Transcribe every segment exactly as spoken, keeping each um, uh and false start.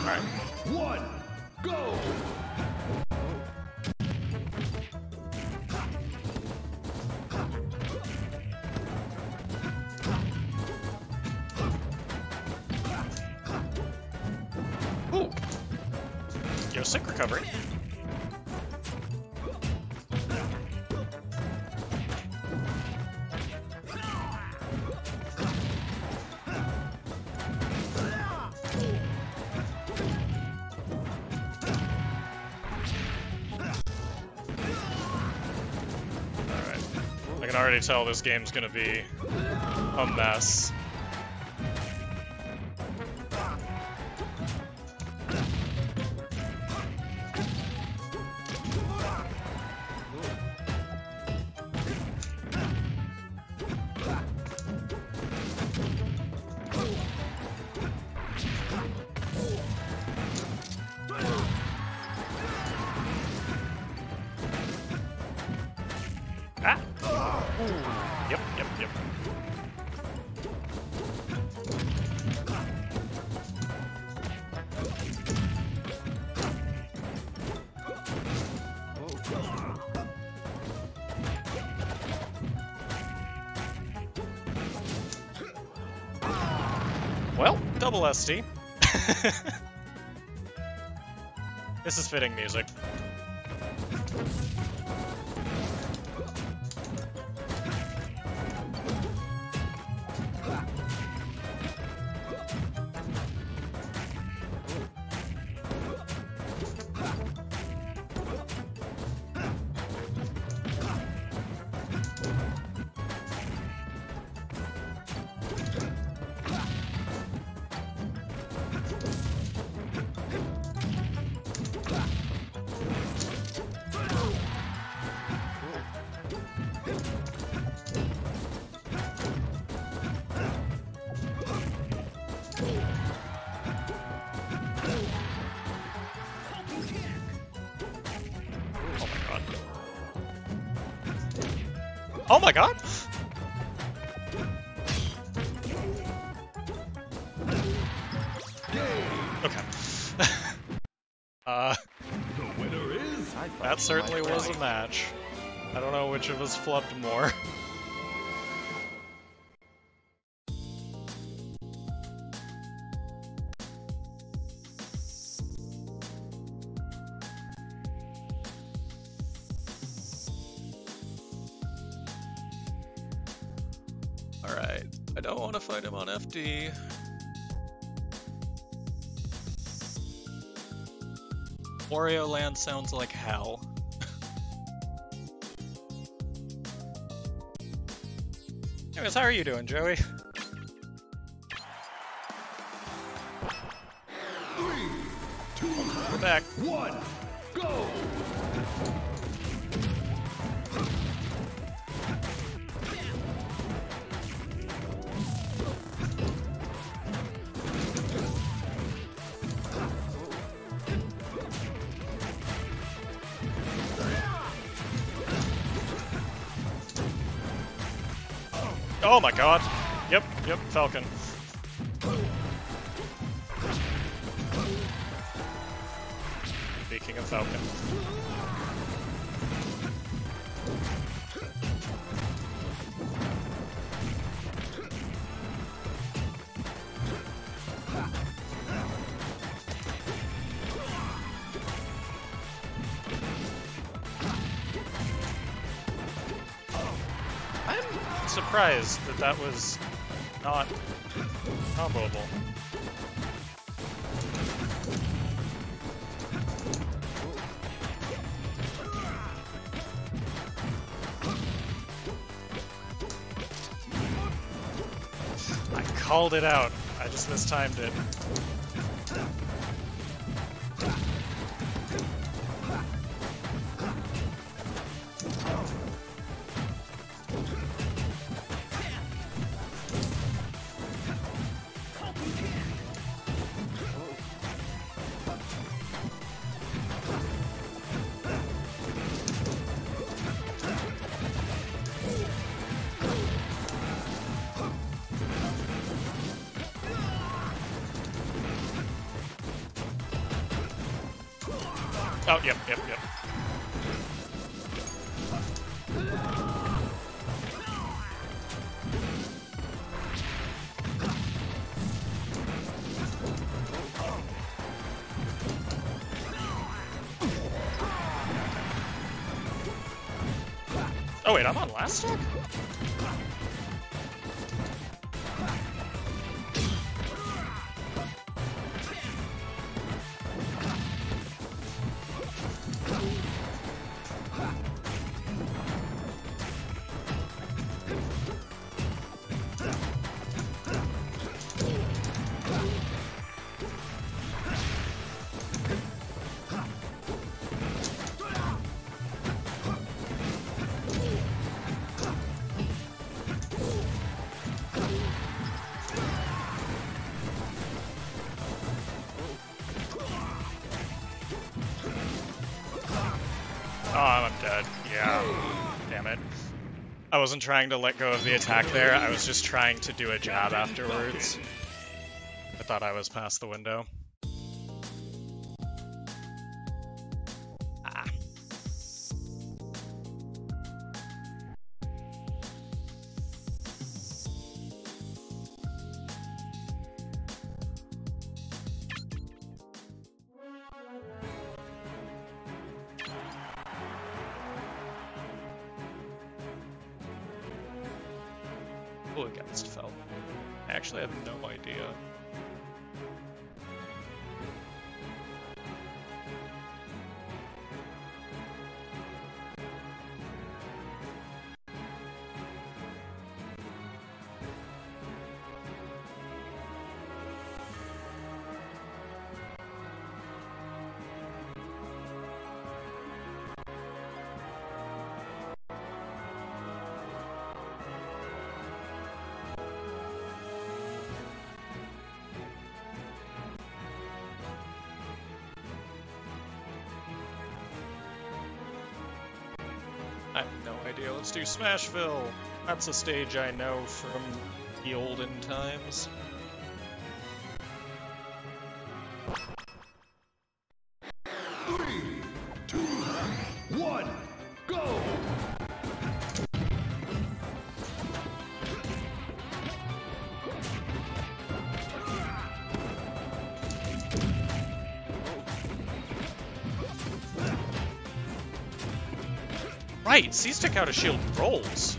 Alright. One, go! Ooh! Yo, sick recovery. I can already tell this game's gonna be a mess. Ah! Ooh. Yep, yep, yep. Well, double S T. This is fitting music. Oh my god! Okay. uh, The winner is... that certainly was a match. I don't know which of us flubbed more. Alright, I don't want to fight him on F D. Wario Land sounds like hell. Anyways, how are you doing, Joey? Three, two, We're back. one, go! Oh my god! Yep, yep, Falcon. Speaking of Falcon. I'm surprised that that was not comboable. I called it out. I just mistimed it. Oh, yep, yep, yep. Oh wait, I'm on last stock? Oh, I'm dead. Yeah. Damn it. I wasn't trying to let go of the attack there, I was just trying to do a jab afterwards. I thought I was past the window. Ah. Who against Felt? I actually have no idea. I have no idea. Let's do Smashville. That's a stage I know from the olden times. Three, two, one, go! Right, C-Stick out of shield rolls.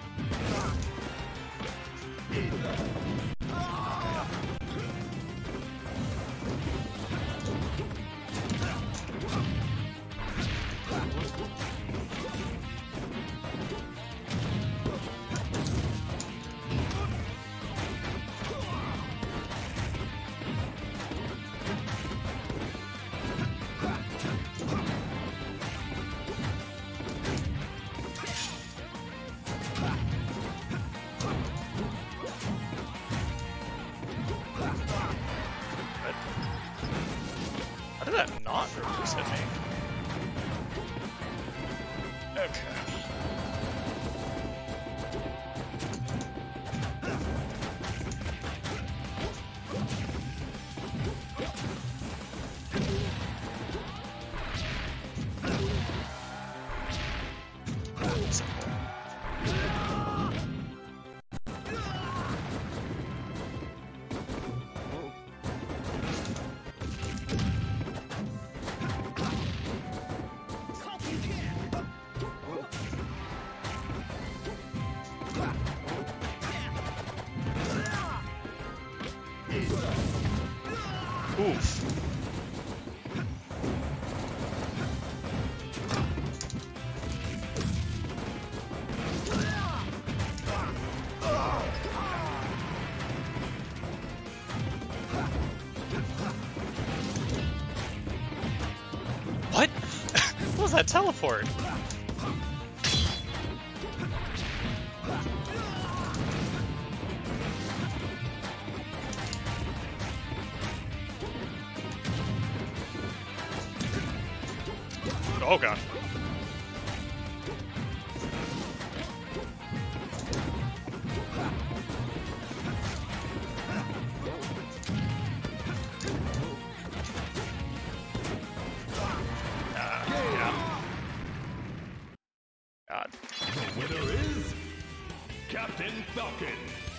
How did that not reverse hit me? Okay. Oof. What? What was that teleport? Oh god. God. The winner is Captain Falcon.